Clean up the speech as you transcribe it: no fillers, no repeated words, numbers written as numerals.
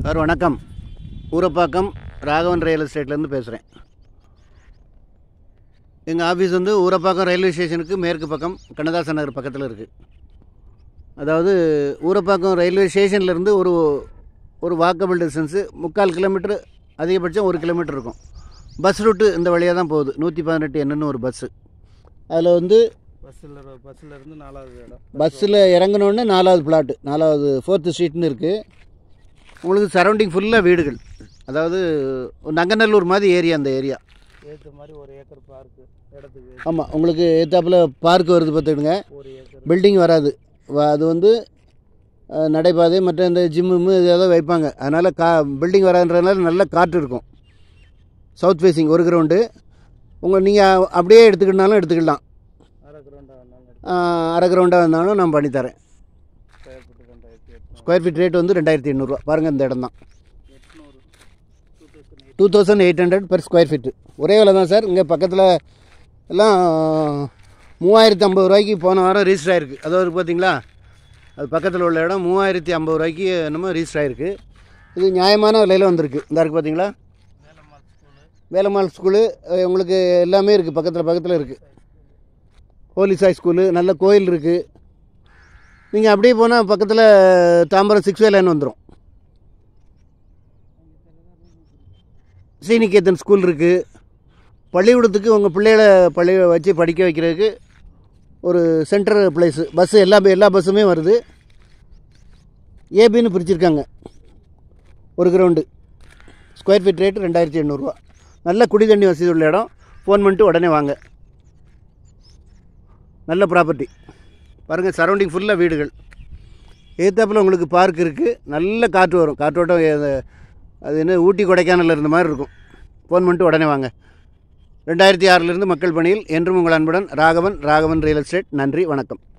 Sir வணக்கம். Urapakkam Raghavan real எஸ்டேட்லேருந்து பேசுகிறேன். எங்கள் ஆஃபீஸ் வந்து ஊரப்பாக்கம் ரயில்வே ஸ்டேஷனுக்கு மேற்கு பக்கம் கண்ணதாசன் நகர் பக்கத்தில் இருக்குது. அதாவது ஊரப்பாக்கம் ரயில்வே ஸ்டேஷன்லேருந்து ஒரு வாக்கபிள் டிஸ்டன்ஸு 3/4 கிலோமீட்டர், அதிகபட்சம் 1 கிலோமீட்டர் இருக்கும். பஸ் ரூட்டு இந்த வழியாக தான் போகுது. 118 என்னன்னு ஒரு பஸ்ஸு. அதில் வந்து பஸ்ஸில் இருந்து 4வது இடம். பஸ்ஸில் இறங்கினோடனே 4வது பிளாட்டு, 4th ஸ்ட்ரீட்னு இருக்குது. உங்களுக்கு சரௌண்டிங் ஃபுல்லாக வீடுகள். அதாவது நங்கநல்லூர் மாதிரி ஏரியா. அந்த ஏரியா ஏற்ற மாதிரி 1 ஏக்கர் பார்க்கு இடத்துக்கு. ஆமாம், உங்களுக்கு ஏற்றாப்பில் பார்க் வருது பார்த்துக்கிடுங்க. 1 ஏக்கர் பில்டிங் வராது. அது வந்து நடைபாதை மற்ற இந்த ஜிம்மு ஏதோ வைப்பாங்க. அதனால் பில்டிங் வராதுன்றதுனால நல்ல காற்று இருக்கும். South facing 1 ground. நீங்கள் அப்படியே எடுத்துக்கிட்டாலும் எடுத்துக்கலாம். அரை கிரவுண்டாக இருந்தாலும் நான் பண்ணித்தரேன். ஸ்கொயர் ஃபீட் ரேட் வந்து 2800 ரூபா. பாருங்கள், இந்த இடம் தான் 2800 பெர் ஸ்கொயர் ஃபீட்டு. ஒரே விலை தான் சார். இங்கே பக்கத்தில் எல்லாம் 3050 ரூபாய்க்கு போன வாரம் ரிஜிஸ்டர் ஆகிருக்கு. அதாவது பார்த்தீங்களா, அது பக்கத்தில் உள்ள இடம் 3050 ரூபாய்க்கு நம்ம ரிஜிஸ்டர் ஆகிருக்கு. இது நியாயமான விலையில் வந்திருக்கு. இந்த இருக்குது பார்த்தீங்களா, வேலம்மாள் ஸ்கூலு. உங்களுக்கு எல்லாமே இருக்குது, பக்கத்தில் இருக்குது. ஹோலி சாய் ஸ்கூலு, நல்ல கோயில் இருக்குது. நீங்கள் அப்படியே போனால் பக்கத்தில் தாம்பரம் 6 வே லைன் வந்துடும். ஸ்ரீநிகேதன் ஸ்கூல் இருக்குது. பள்ளிக்கூடத்துக்கு உங்கள் பிள்ளைகளை வச்சு படிக்க வைக்கிறதுக்கு ஒரு சென்டர் பிளேஸு. பஸ்ஸு எல்லா பஸ்ஸுமே வருது. ஏபின்னு பிரிச்சிருக்காங்க. 1 கிரவுண்டு. ஸ்கொயர் ஃபீட் ரேட்டு 2800 ரூபா. நல்ல குடி தண்ணி வசதி உள்ள இடம். ஃபோன் பண்ணிட்டு உடனே வாங்க. நல்ல ப்ராப்பர்ட்டி. பாருங்கள், சரௌண்டிங் ஃபுல்லாக வீடுகள். ஏத்தாப்பில் உங்களுக்கு பார்க் இருக்குது. நல்ல காற்று வரும். காற்றோட்டம் அது என்ன ஊட்டி கொடைக்கானலில் இருந்த மாதிரி இருக்கும். ஃபோன் பண்ணிட்டு உடனே வாங்க. 2006 மக்கள் பணியில் என்றும் உங்கள் அன்புடன் ராகவன் ரியல் எஸ்டேட். நன்றி, வணக்கம்.